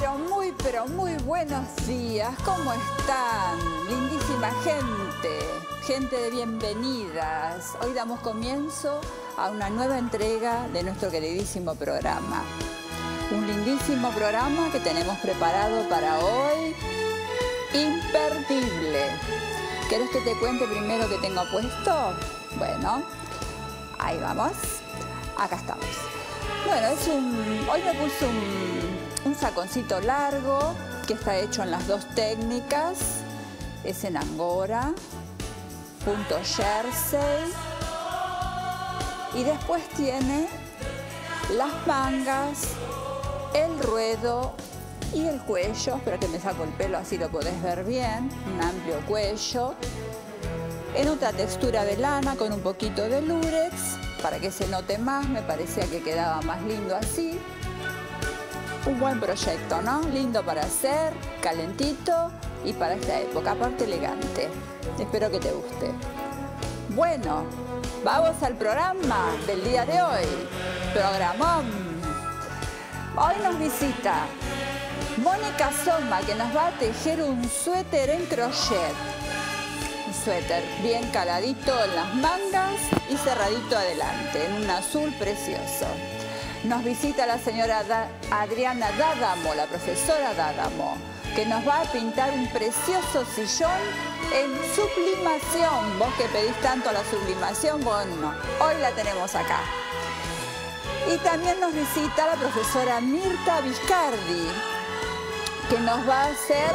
pero muy buenos días. ¿Cómo están? Lindísima gente de bienvenidas. Hoy damos comienzo a una nueva entrega de nuestro queridísimo programa. Un lindísimo programa que tenemos preparado para hoy, imperdible. ¿Querés que te cuente primero qué tengo puesto? Bueno, ahí vamos. Acá estamos. Bueno, hoy me puse un saconcito largo que está hecho en las dos técnicas. Es en angora, punto jersey. Y después tiene las mangas, el ruedo y el cuello. Espero que me saco el pelo, así lo podés ver bien. Un amplio cuello. En otra textura de lana con un poquito de lurex, para que se note más. Me parecía que quedaba más lindo así. Un buen proyecto, ¿no? Lindo para hacer, calentito y para esta época, aparte elegante. Espero que te guste. Bueno, vamos al programa del día de hoy. Programón. Hoy nos visita Mónica Soma, que nos va a tejer un suéter en crochet. Un suéter bien caladito en las mangas y cerradito adelante, en un azul precioso. Nos visita la señora Adriana D'Adamo, la profesora D'Adamo, que nos va a pintar un precioso sillón en sublimación. Vos que pedís tanto la sublimación, bueno, hoy la tenemos acá. Y también nos visita la profesora Mirta Viscardi, que nos va a hacer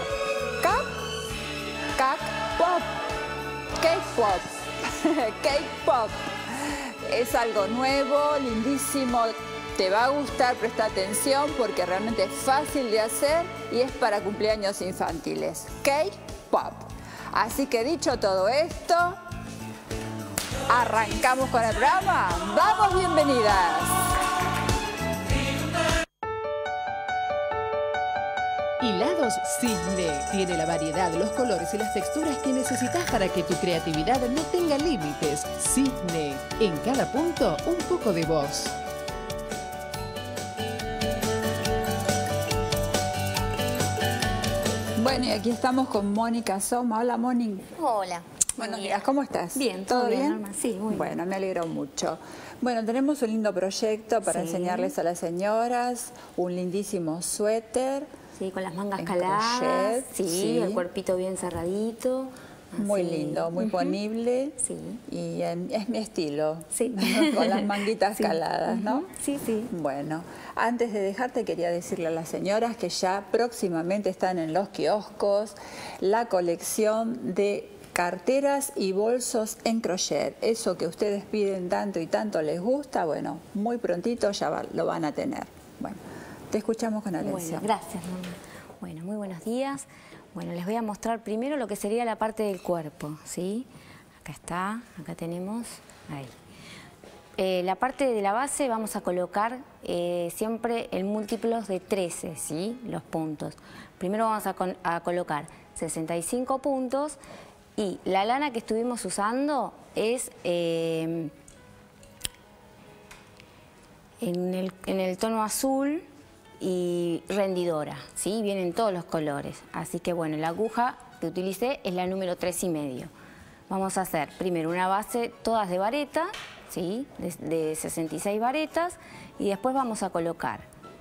cake pop. Es algo nuevo, lindísimo. Te va a gustar, presta atención porque realmente es fácil de hacer y es para cumpleaños infantiles. Cake pop. Así que dicho todo esto, arrancamos con el programa. ¡Vamos, bienvenidas! Hilados Cisne. Tiene la variedad, los colores y las texturas que necesitas para que tu creatividad no tenga límites. Cisne. En cada punto, un poco de vos. Bueno, y aquí estamos con Mónica Soma. Hola, Mónica. Hola. Buenos días, ¿cómo estás? Bien, ¿todo bien? Norma? Sí, muy bien. Bueno, me alegro mucho. Bueno, tenemos un lindo proyecto para enseñarles a las señoras, un lindísimo suéter. Sí, con las mangas en caladas, crochet, sí, el cuerpito bien cerradito. Muy así. lindo, muy ponible. Sí. Y es mi estilo, Sí. con las manguitas caladas, ¿no? Sí, sí. Bueno, antes de dejarte quería decirle a las señoras que ya próximamente están en los kioscos la colección de carteras y bolsos en crochet. Eso que ustedes piden tanto y tanto les gusta, bueno, muy prontito ya lo van a tener. Bueno, te escuchamos con atención. Bueno, gracias, Norma. Bueno, muy buenos días. Bueno, les voy a mostrar primero lo que sería la parte del cuerpo, ¿sí? Acá está, acá tenemos, ahí. La parte de la base vamos a colocar siempre en múltiplos de 13, ¿sí? Los puntos. Primero vamos a colocar 65 puntos y la lana que estuvimos usando es en el tono azul y rendidora, ¿sí? Vienen todos los colores. Así que bueno, la aguja que utilicé es la número 3,5. Vamos a hacer primero una base todas de vareta, ¿sí? De 66 varetas, y después vamos a colocar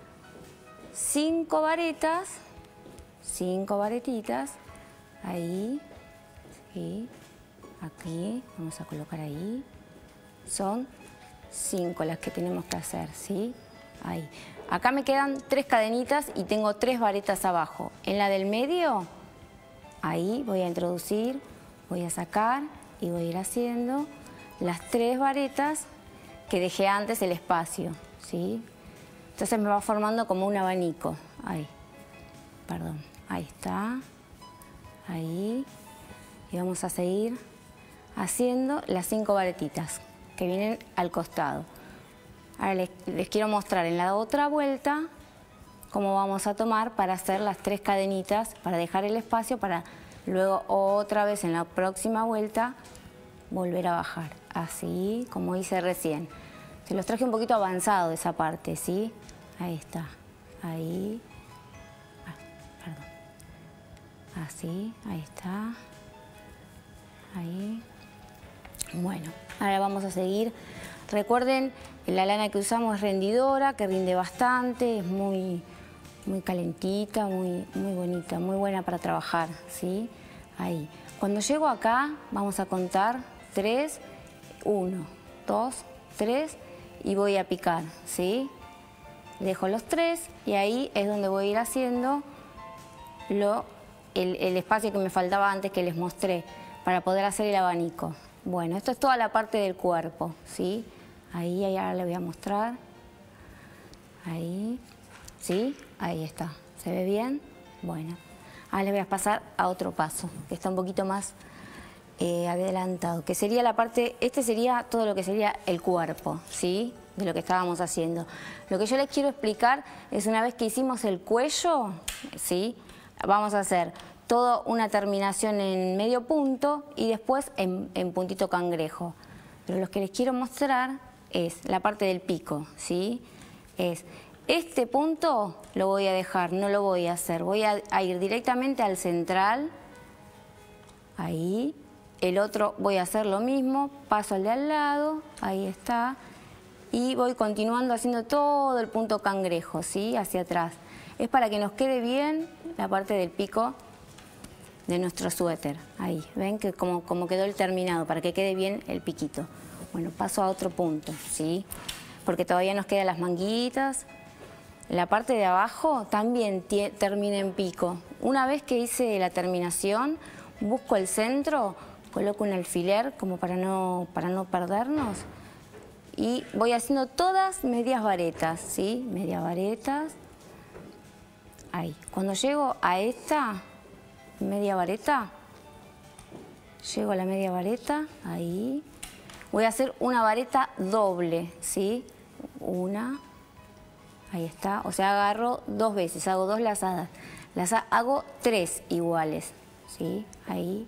5 varetas, 5 varetitas, ahí, ¿sí? Aquí, vamos a colocar ahí. Son 5 las que tenemos que hacer, ¿sí? Ahí. Acá me quedan 3 cadenitas y tengo 3 varetas abajo. En la del medio, ahí voy a introducir, voy a sacar y voy a ir haciendo las 3 varetas que dejé antes el espacio, ¿sí? Entonces me va formando como un abanico. Ahí, perdón, ahí está, ahí. Y vamos a seguir haciendo las 5 varetitas que vienen al costado. Ahora les quiero mostrar en la otra vuelta cómo vamos a tomar para hacer las 3 cadenitas, para dejar el espacio para luego otra vez en la próxima vuelta volver a bajar. Así como hice recién. Se los traje un poquito avanzado esa parte, ¿sí? Ahí está. Ahí. Así, ahí está. Ahí. Bueno, ahora vamos a seguir. Recuerden, la lana que usamos es rendidora, que rinde bastante, es muy calentita, muy bonita, muy buena para trabajar, ¿sí? Ahí. Cuando llego acá, vamos a contar 3, 1, 2, 3 y voy a picar, ¿sí? Dejo los 3 y ahí es donde voy a ir haciendo el espacio que me faltaba antes que les mostré para poder hacer el abanico. Bueno, esto es toda la parte del cuerpo, ¿sí? Ahí ahora les voy a mostrar. Ahí, ¿sí? Ahí está. ¿Se ve bien? Bueno, ahora les voy a pasar a otro paso, que está un poquito más adelantado, que sería la parte, este sería todo lo que sería el cuerpo, ¿sí? De lo que estábamos haciendo. Lo que yo les quiero explicar es una vez que hicimos el cuello, ¿sí? Vamos a hacer toda una terminación en medio punto y después en puntito cangrejo. Pero lo que les quiero mostrar es la parte del pico, ¿sí? Este punto lo voy a dejar, no lo voy a hacer. Voy a ir directamente al central, ahí. El otro voy a hacer lo mismo, paso al de al lado, ahí está. Y voy continuando haciendo todo el punto cangrejo, ¿sí? Hacia atrás. Es para que nos quede bien la parte del pico de nuestro suéter. Ahí, ven que como quedó el terminado, para que quede bien el piquito. Bueno, paso a otro punto, ¿sí? Porque todavía nos quedan las manguitas. La parte de abajo también termina en pico. Una vez que hice la terminación, busco el centro, coloco un alfiler como para no perdernos. Y voy haciendo todas medias varetas, ¿sí? Medias varetas. Ahí. Cuando llego a esta media vareta, llego a la media vareta, ahí. Voy a hacer una vareta doble, ¿sí? Una, ahí está. O sea, agarro 2 veces, hago 2 lazadas. Hago 3 iguales, ¿sí? Ahí.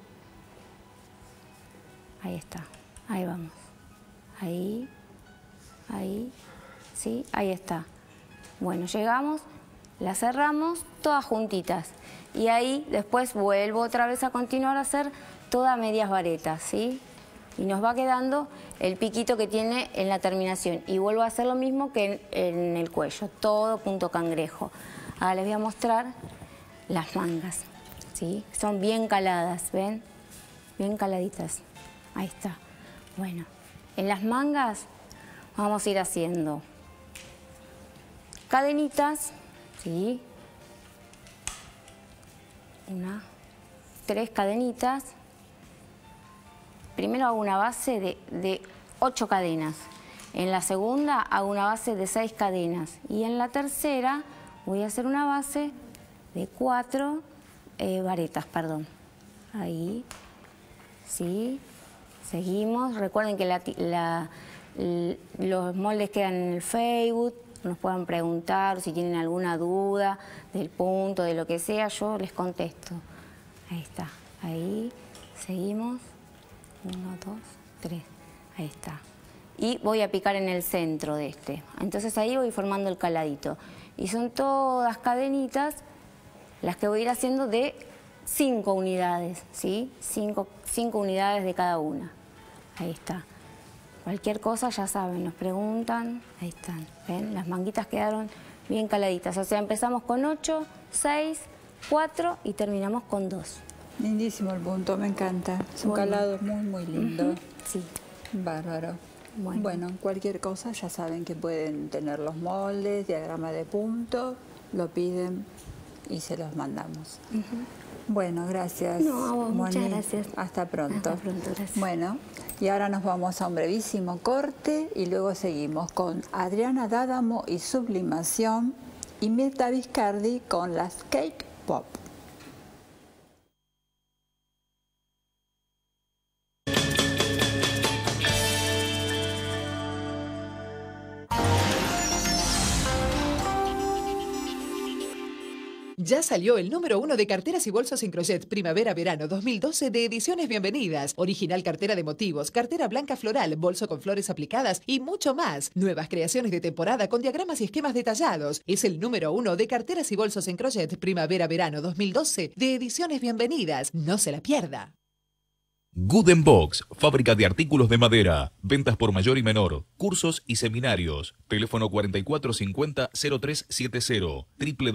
Ahí está. Ahí vamos. Ahí. Ahí. ¿Sí? Ahí está. Bueno, llegamos, las cerramos todas juntitas. Y ahí después vuelvo otra vez a continuar a hacer todas medias varetas, ¿sí? Y nos va quedando el piquito que tiene en la terminación. Y vuelvo a hacer lo mismo que en el cuello, todo punto cangrejo. Ahora les voy a mostrar las mangas, ¿sí? Son bien caladas, ¿ven? Bien caladitas. Ahí está. Bueno, en las mangas vamos a ir haciendo cadenitas, ¿sí? 3 cadenitas. Primero hago una base de 8 cadenas. En la segunda hago una base de 6 cadenas. Y en la tercera voy a hacer una base de 4 varetas, perdón. Ahí, ¿sí? Seguimos. Recuerden que los moldes quedan en el Facebook. Nos puedan preguntar si tienen alguna duda del punto, de lo que sea, yo les contesto. Ahí está. Ahí. Seguimos. 1, 2, 3. Ahí está. Y voy a picar en el centro de este. Entonces ahí voy formando el caladito. Y son todas cadenitas las que voy a ir haciendo de 5 unidades, ¿sí? 5 unidades de cada una. Ahí está. Cualquier cosa ya saben, nos preguntan. Ahí están. ¿Ven? Las manguitas quedaron bien caladitas. O sea, empezamos con 8, 6, 4 y terminamos con 2. Lindísimo el punto, me encanta. Es un calado muy lindo. Sí. Bárbaro. Bueno, cualquier cosa ya saben que pueden tener los moldes, diagrama de punto, lo piden y se los mandamos. Bueno, gracias. No, a vos, muchas gracias. Hasta pronto. Hasta pronto, gracias. Bueno, y ahora nos vamos a un brevísimo corte y luego seguimos con Adriana D'Adamo y Sublimación y Mirta Viscardi con las Cake Pop. Ya salió el número 1 de carteras y bolsos en crochet Primavera-Verano 2012 de Ediciones Bienvenidas. Original cartera de motivos, cartera blanca floral, bolso con flores aplicadas y mucho más. Nuevas creaciones de temporada con diagramas y esquemas detallados. Es el número 1 de carteras y bolsos en crochet Primavera-Verano 2012 de Ediciones Bienvenidas. No se la pierda. Gooden Box, fábrica de artículos de madera, ventas por mayor y menor, cursos y seminarios. Teléfono 4450-0370,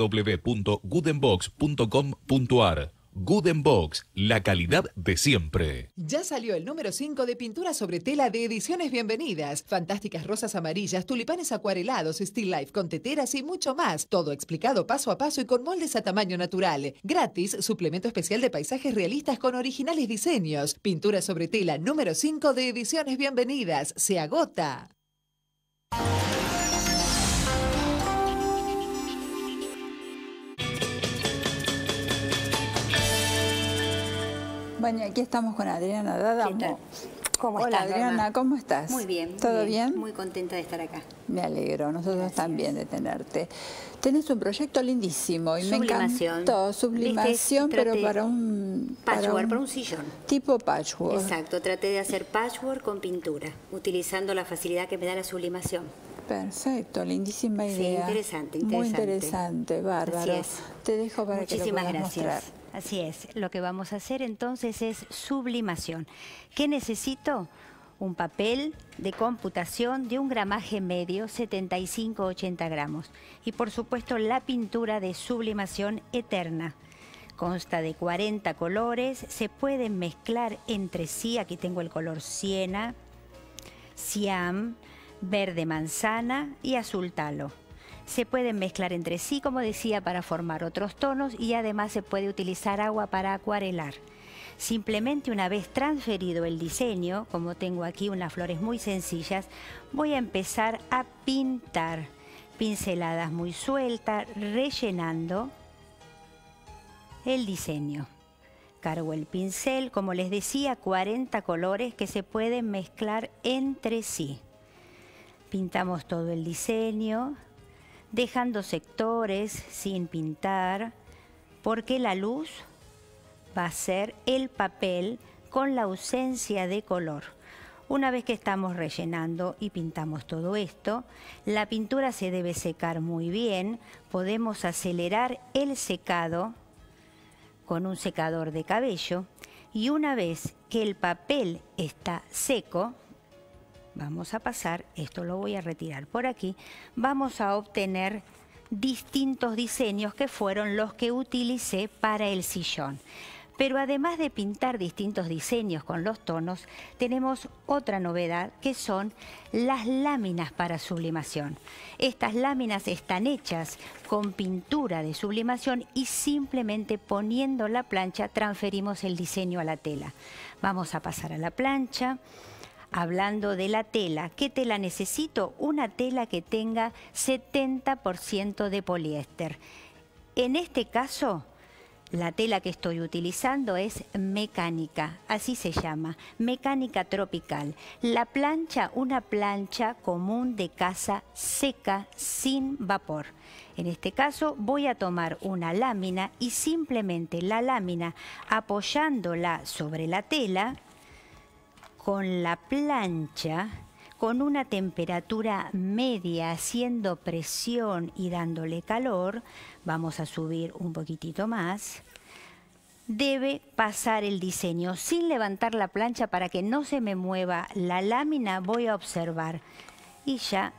www.goodenbox.com.ar. Gooden Box, la calidad de siempre. Ya salió el número 5 de pintura sobre tela de Ediciones Bienvenidas. Fantásticas rosas amarillas, tulipanes acuarelados, still life con teteras y mucho más. Todo explicado paso a paso y con moldes a tamaño natural. Gratis, suplemento especial de paisajes realistas con originales diseños. Pintura sobre tela número 5 de Ediciones Bienvenidas. Se agota. Bueno, aquí estamos con Adriana D'Adamo. ¿Qué tal? ¿Cómo Hola estás, Adriana, Norma? ¿cómo estás? Muy bien. ¿Todo bien? Muy contenta de estar acá. Me alegro, nosotros también de tenerte. Tenés un proyecto lindísimo y me Sublimación. encantó. Sublimación, ¿Viste? pero para un... Patchwork, para un sillón. Tipo patchwork. Exacto, traté de hacer patchwork con pintura, utilizando la facilidad que me da la sublimación. Perfecto, lindísima Sí, idea. interesante. Muy interesante, bárbaro. Así es. Te dejo para que lo Muchísimas puedas gracias. mostrar. Así es. Lo que vamos a hacer entonces es sublimación. ¿Qué necesito? Un papel de computación de un gramaje medio, 75-80 gramos. Y por supuesto la pintura de sublimación eterna. Consta de 40 colores, se pueden mezclar entre sí. Aquí tengo el color siena, cian, verde manzana y azul talo. Se pueden mezclar entre sí, como decía, para formar otros tonos y además se puede utilizar agua para acuarelar. Simplemente una vez transferido el diseño, como tengo aquí unas flores muy sencillas, voy a empezar a pintar pinceladas muy sueltas, rellenando el diseño. Cargo el pincel, como les decía, 40 colores que se pueden mezclar entre sí. Pintamos todo el diseño, dejando sectores sin pintar, porque la luz va a ser el papel con la ausencia de color. Una vez que estamos rellenando y pintamos todo esto, la pintura se debe secar muy bien. Podemos acelerar el secado con un secador de cabello y una vez que el papel está seco, vamos a pasar, esto lo voy a retirar por aquí, vamos a obtener distintos diseños que fueron los que utilicé para el sillón. Pero además de pintar distintos diseños con los tonos, tenemos otra novedad que son las láminas para sublimación. Estas láminas están hechas con pintura de sublimación y simplemente poniendo la plancha transferimos el diseño a la tela. Vamos a pasar a la plancha. Hablando de la tela, ¿qué tela necesito? Una tela que tenga 70% de poliéster. En este caso, la tela que estoy utilizando es mecánica, así se llama, mecánica tropical. La plancha, una plancha común de casa seca sin vapor. En este caso voy a tomar una lámina y simplemente la lámina apoyándola sobre la tela, con la plancha, con una temperatura media, haciendo presión y dándole calor, vamos a subir un poquitito más, debe pasar el diseño sin levantar la plancha para que no se me mueva la lámina. Voy a observar y ya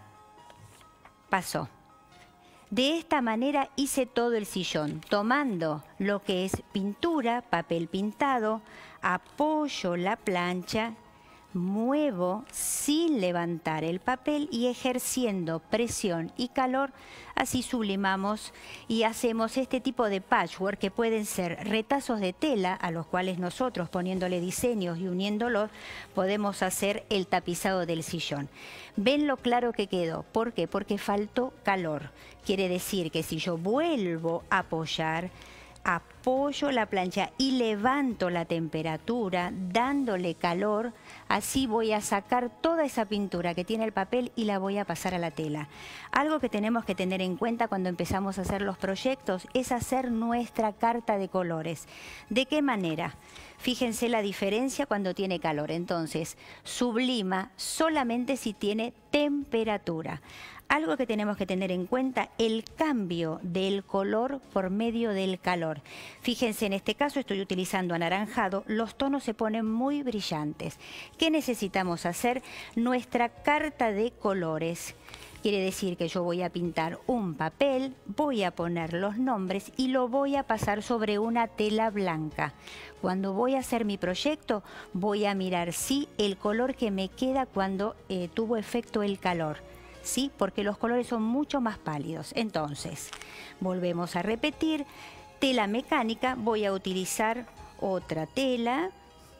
pasó. De esta manera hice todo el sillón, tomando lo que es pintura, papel pintado, apoyo la plancha, muevo sin levantar el papel y ejerciendo presión y calor, así sublimamos y hacemos este tipo de patchwork que pueden ser retazos de tela a los cuales nosotros poniéndole diseños y uniéndolos podemos hacer el tapizado del sillón. ¿Ven lo claro que quedó? ¿Por qué? Porque faltó calor. Quiere decir que si yo vuelvo a apoyar, apoyo la plancha y levanto la temperatura, dándole calor. Así voy a sacar toda esa pintura que tiene el papel y la voy a pasar a la tela. Algo que tenemos que tener en cuenta cuando empezamos a hacer los proyectos es hacer nuestra carta de colores. ¿De qué manera? Fíjense la diferencia cuando tiene calor. Entonces, sublima solamente si tiene temperatura. Algo que tenemos que tener en cuenta, el cambio del color por medio del calor. Fíjense, en este caso estoy utilizando anaranjado, los tonos se ponen muy brillantes. ¿Qué necesitamos hacer? Nuestra carta de colores. Quiere decir que yo voy a pintar un papel, voy a poner los nombres y lo voy a pasar sobre una tela blanca. Cuando voy a hacer mi proyecto, voy a mirar si el color que me queda cuando tuvo efecto el calor. ¿Sí? Porque los colores son mucho más pálidos. Entonces, volvemos a repetir, tela mecánica, voy a utilizar otra tela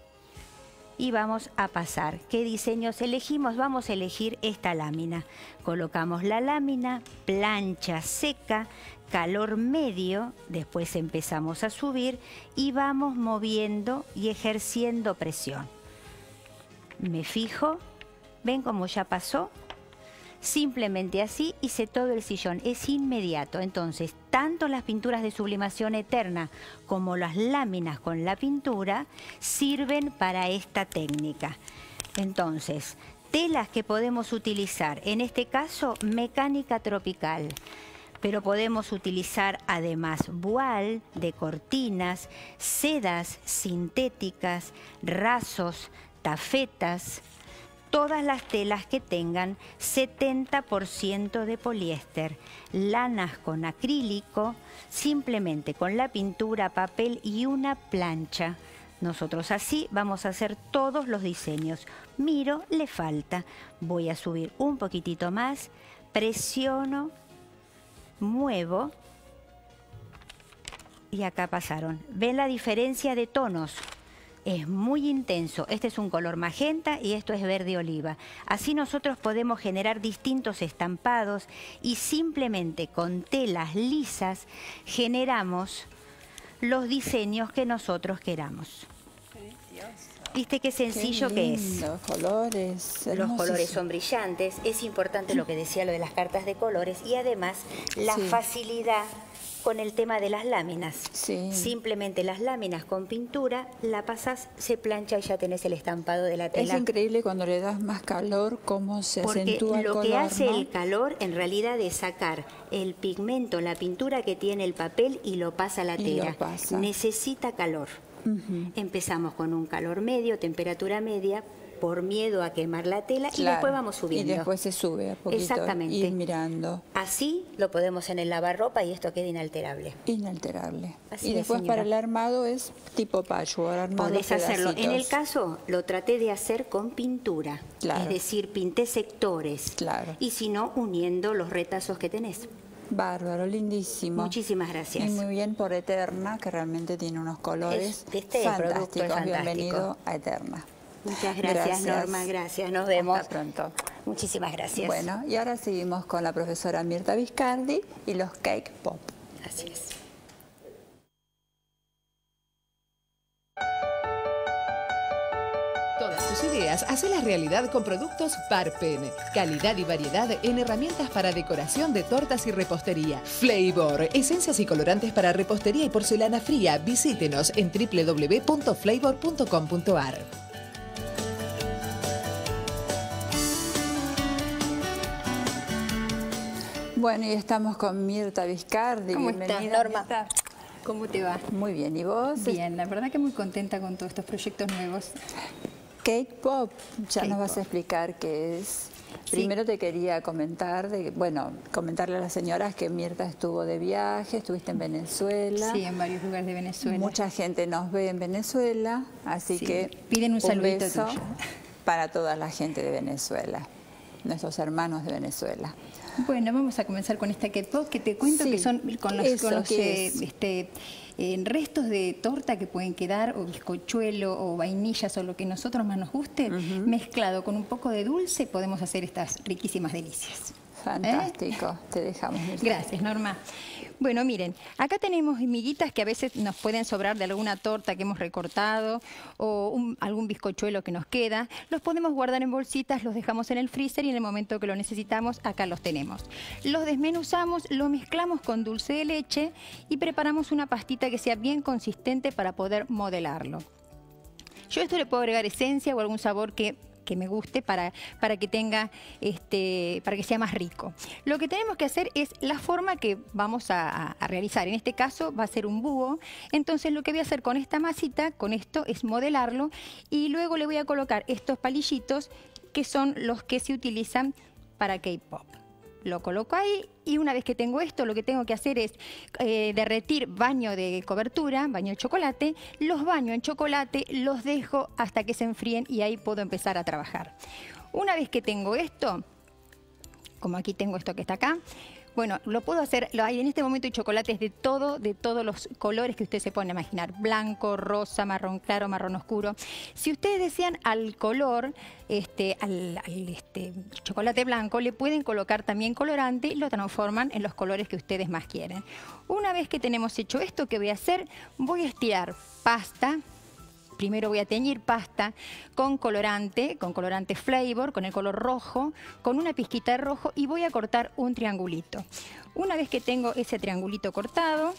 y vamos a pasar. ¿Qué diseños elegimos? Vamos a elegir esta lámina. Colocamos la lámina, plancha seca, calor medio, después empezamos a subir y vamos moviendo y ejerciendo presión. Me fijo, ¿ven cómo ya pasó? Simplemente así hice todo el sillón, es inmediato. Entonces, tanto las pinturas de sublimación eterna como las láminas con la pintura sirven para esta técnica. Entonces, telas que podemos utilizar, en este caso, mecánica tropical. Pero podemos utilizar además voile de cortinas, sedas sintéticas, rasos, tafetas. Todas las telas que tengan 70% de poliéster, lanas con acrílico, simplemente con la pintura, papel y una plancha. Nosotros así vamos a hacer todos los diseños. Miro, le falta. Voy a subir un poquitito más, presiono, muevo y acá pasaron. ¿Ven la diferencia de tonos? Es muy intenso. Este es un color magenta y esto es verde oliva. Así nosotros podemos generar distintos estampados y simplemente con telas lisas generamos los diseños que nosotros queramos. ¿Viste qué sencillo que es? Los colores. Los colores son brillantes. Es importante lo que decía, lo de las cartas de colores y además la facilidad con el tema de las láminas. Sí. Simplemente las láminas con pintura, la pasas, se plancha y ya tenés el estampado de la tela. Es increíble cuando le das más calor cómo se porque acentúa el color. Porque lo que hace ¿no? el calor en realidad es sacar el pigmento, la pintura que tiene el papel y lo pasa a la tela. Necesita calor. Empezamos con un calor medio, temperatura media, por miedo a quemar la tela y después vamos subiendo. Y después se sube a poquito. Exactamente. Ir mirando. Así lo podemos en el lavarropa y esto queda inalterable. Inalterable. Así y después señora. para el armado es tipo patchwork. Podés hacerlo. En el caso lo traté de hacer con pintura. Claro. Es decir, pinté sectores. Claro. Y si no, uniendo los retazos que tenés. Bárbaro, lindísimo. Muchísimas gracias. Y muy bien por Eterna, que realmente tiene unos colores producto es fantástico. Bienvenido a Eterna. Muchas gracias, Norma. Gracias. Nos vemos. Hasta pronto. Muchísimas gracias. Bueno, y ahora seguimos con la profesora Mirta Viscardi y los Cake Pop. Gracias. Todas tus ideas, hacelas realidad con productos Parpen. Calidad y variedad en herramientas para decoración de tortas y repostería. Flavor, esencias y colorantes para repostería y porcelana fría. Visítenos en www.flavor.com.ar. Bueno, y estamos con Mirta Viscardi. ¿Cómo Bienvenida, estás, Norma? Mirta. ¿Cómo te va? Muy bien, ¿y vos? Bien, la verdad que muy contenta con todos estos proyectos nuevos. Cake Pop, ya Cake nos vas Pop. a explicar qué es. Sí. Primero te quería comentar, comentarle a las señoras que Mirta estuvo de viaje, estuviste en Venezuela. Sí, en varios lugares de Venezuela. Mucha gente nos ve en Venezuela, así Sí, que piden un saludito beso tuyo. para toda la gente de Venezuela, nuestros hermanos de Venezuela. Bueno, vamos a comenzar con esta Cake Pop que te cuento Sí. que son con los, ¿Qué es? restos de torta que pueden quedar, o bizcochuelo, o vainillas, o lo que a nosotros más nos guste, mezclado con un poco de dulce, podemos hacer estas riquísimas delicias. Fantástico, te dejamos. Gracias, Norma. Bueno, miren, acá tenemos miguitas que a veces nos pueden sobrar de alguna torta que hemos recortado o algún bizcochuelo que nos queda. Los podemos guardar en bolsitas, los dejamos en el freezer y en el momento que lo necesitamos, acá los tenemos. Los desmenuzamos, lo mezclamos con dulce de leche y preparamos una pastita que sea bien consistente para poder modelarlo. Yo a esto le puedo agregar esencia o algún sabor que me guste para que tenga para que sea más rico. Lo que tenemos que hacer es la forma que vamos a realizar. En este caso va a ser un búho. Entonces lo que voy a hacer con esta masita, con esto, es modelarlo y luego le voy a colocar estos palillitos que son los que se utilizan para K-pop. Lo coloco ahí y una vez que tengo esto, lo que tengo que hacer es derretir baño de cobertura, baño de chocolate. Los baño en chocolate, los dejo hasta que se enfríen y ahí puedo empezar a trabajar. Una vez que tengo esto, como aquí tengo esto que está acá, bueno, lo puedo hacer, en este momento hay chocolates de todos los colores que ustedes se pueden imaginar. Blanco, rosa, marrón claro, marrón oscuro. Si ustedes desean al color, al chocolate blanco, le pueden colocar también colorante y lo transforman en los colores que ustedes más quieren. Una vez que tenemos hecho esto, ¿qué voy a hacer? Voy a estirar pasta. Primero voy a teñir pasta con colorante Flavor, con el color rojo, con una pizquita de rojo y voy a cortar un triangulito. Una vez que tengo ese triangulito cortado,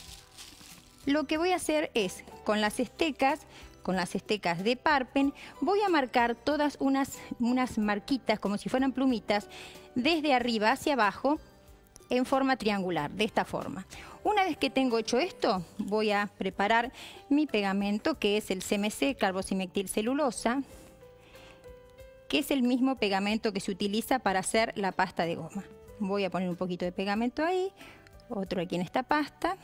lo que voy a hacer es, con las estecas de Parpen, voy a marcar todas unas marquitas como si fueran plumitas, desde arriba hacia abajo, en forma triangular, de esta forma. Una vez que tengo hecho esto, voy a preparar mi pegamento, que es el CMC, carboximectilcelulosa, que es el mismo pegamento que se utiliza para hacer la pasta de goma. Voy a poner un poquito de pegamento ahí, otro aquí en esta pasta.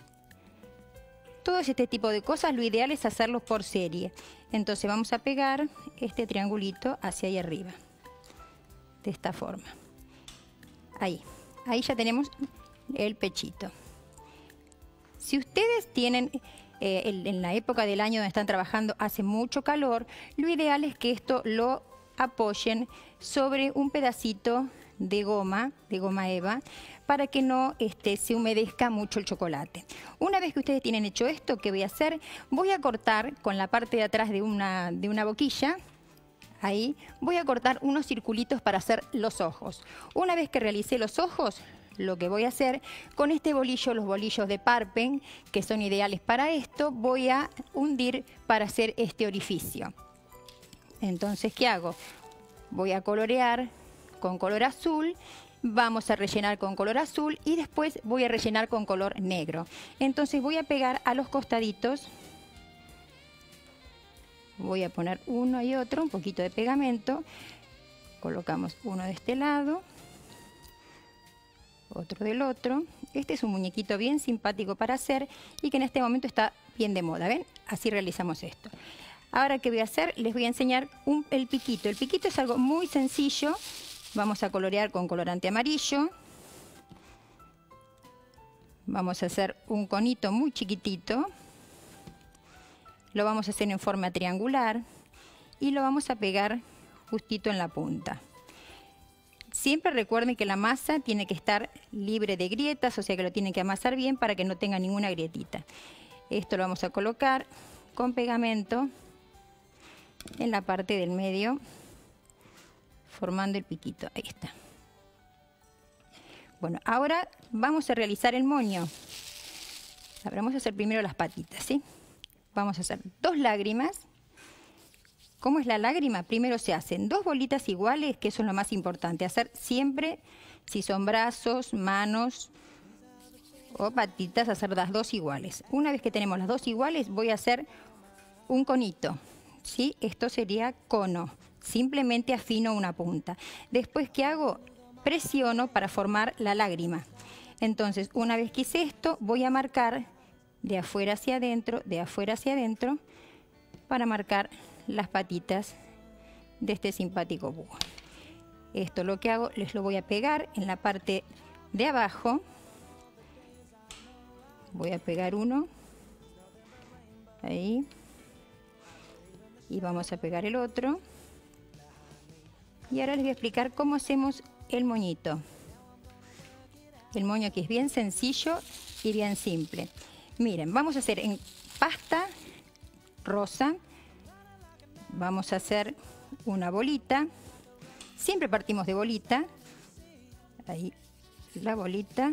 Todo este tipo de cosas, lo ideal es hacerlos por serie. Entonces vamos a pegar este triangulito hacia ahí arriba, de esta forma. Ahí ya tenemos el pechito. Si ustedes tienen, en la época del año donde están trabajando, hace mucho calor, lo ideal es que esto lo apoyen sobre un pedacito de goma eva, para que no se humedezca mucho el chocolate. Una vez que ustedes tienen hecho esto, ¿qué voy a hacer? Voy a cortar con la parte de atrás de una boquilla. Ahí voy a cortar unos circulitos para hacer los ojos. Una vez que realicé los ojos, lo que voy a hacer con este bolillo, los bolillos de Parpen, que son ideales para esto, voy a hundir para hacer este orificio. Entonces, ¿qué hago? Voy a colorear con color azul, vamos a rellenar con color azul y después voy a rellenar con color negro. Entonces voy a pegar a los costaditos. Voy a poner uno y otro, un poquito de pegamento. Colocamos uno de este lado, otro del otro. Este es un muñequito bien simpático para hacer y que en este momento está bien de moda, ¿ven? Así realizamos esto. Ahora, ¿qué voy a hacer? Les voy a enseñar el piquito. El piquito es algo muy sencillo. Vamos a colorear con colorante amarillo. Vamos a hacer un conito muy chiquitito. Lo vamos a hacer en forma triangular y lo vamos a pegar justito en la punta. Siempre recuerden que la masa tiene que estar libre de grietas, o sea que lo tienen que amasar bien para que no tenga ninguna grietita. Esto lo vamos a colocar con pegamento en la parte del medio, formando el piquito. Ahí está. Bueno, ahora vamos a realizar el moño. Ahora vamos a hacer primero las patitas, ¿sí? Vamos a hacer 2 lágrimas. ¿Cómo es la lágrima? Primero se hacen 2 bolitas iguales, que eso es lo más importante. Hacer siempre, si son brazos, manos o patitas, hacer las 2 iguales. Una vez que tenemos las 2 iguales, voy a hacer un conito, ¿sí? Esto sería cono. Simplemente afino una punta. Después, ¿qué hago? Presiono para formar la lágrima. Entonces, una vez que hice esto, voy a marcar de afuera hacia adentro, para marcar las patitas de este simpático búho. Esto lo que hago, les lo voy a pegar en la parte de abajo. Voy a pegar uno. Ahí. Y vamos a pegar el otro. Y ahora les voy a explicar cómo hacemos el moñito. El moño que es bien sencillo y bien simple. Miren, vamos a hacer en pasta rosa, vamos a hacer una bolita. Siempre partimos de bolita. Ahí la bolita.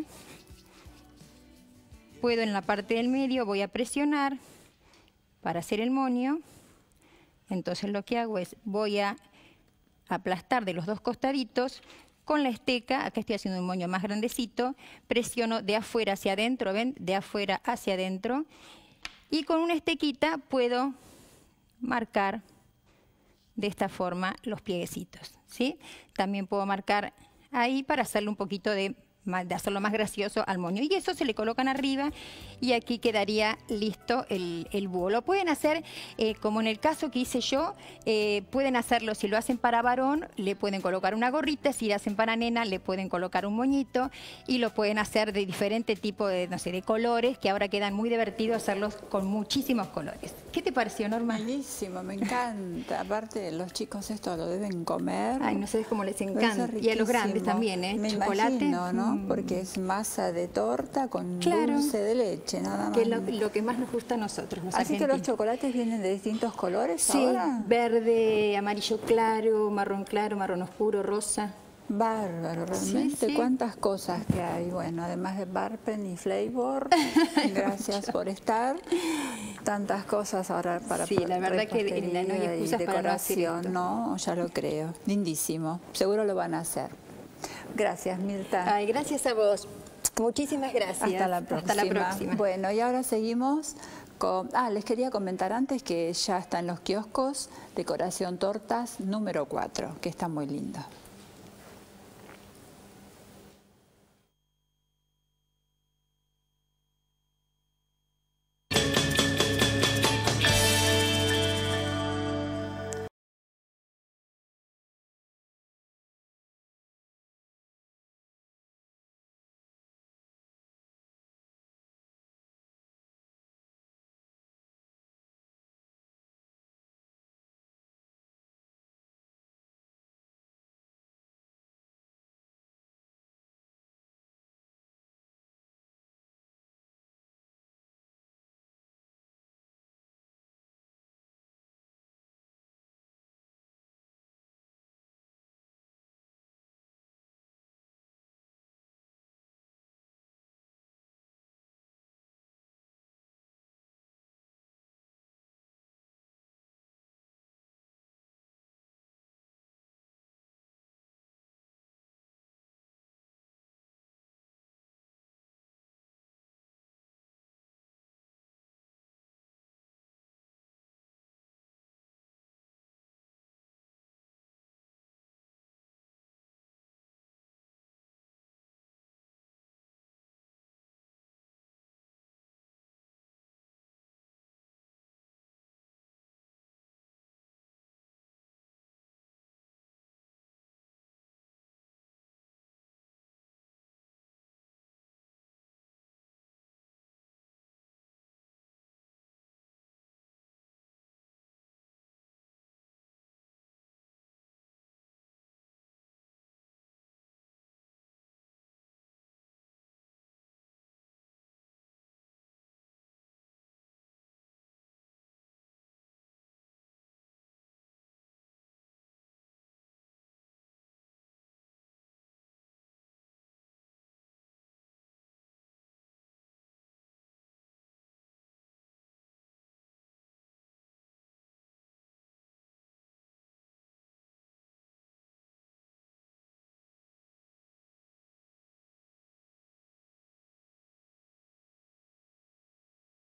Puedo en la parte del medio, voy a presionar para hacer el moño. Entonces lo que hago es, voy a aplastar de los dos costaditos con la esteca. Acá estoy haciendo un moño más grandecito. Presiono de afuera hacia adentro, ¿ven? De afuera hacia adentro. Y con una estequita puedo marcar de esta forma los plieguecitos, ¿sí? También puedo marcar ahí para hacerle un poquito de hacerlo más gracioso al moño. Y eso se le colocan arriba y aquí quedaría listo el búho. Lo pueden hacer como en el caso que hice yo, pueden hacerlo, si lo hacen para varón, le pueden colocar una gorrita, si lo hacen para nena, le pueden colocar un moñito y lo pueden hacer de diferente tipo de, no sé, de colores, que ahora quedan muy divertidos hacerlos con muchísimos colores. ¿Qué te pareció, Norma? Buenísimo, me encanta. Aparte, los chicos esto lo deben comer. Ay, no sabes cómo les encanta. Y a los grandes también, ¿eh? Me Chocolate. imagino, ¿no? Porque es masa de torta con dulce de leche, nada más. Que lo que más nos gusta a nosotros, los Así argentinos. que los chocolates vienen de distintos colores Sí, ahora. verde, amarillo claro, marrón oscuro, rosa. Bárbaro, realmente. Sí, sí. Cuántas cosas que hay. Bueno, además de Barpen y Flavor, gracias por estar. Tantas cosas ahora para Sí, la verdad que no hay excusas y para no hacer decoración, esto. ¿no? Ya lo creo. Lindísimo. Seguro lo van a hacer. Gracias, Mirta. Ay, gracias a vos. Muchísimas gracias. Hasta la próxima. Hasta la próxima. Bueno, y ahora seguimos con... les quería comentar antes que ya está en los kioscos Decoración Tortas número 4, que está muy lindo.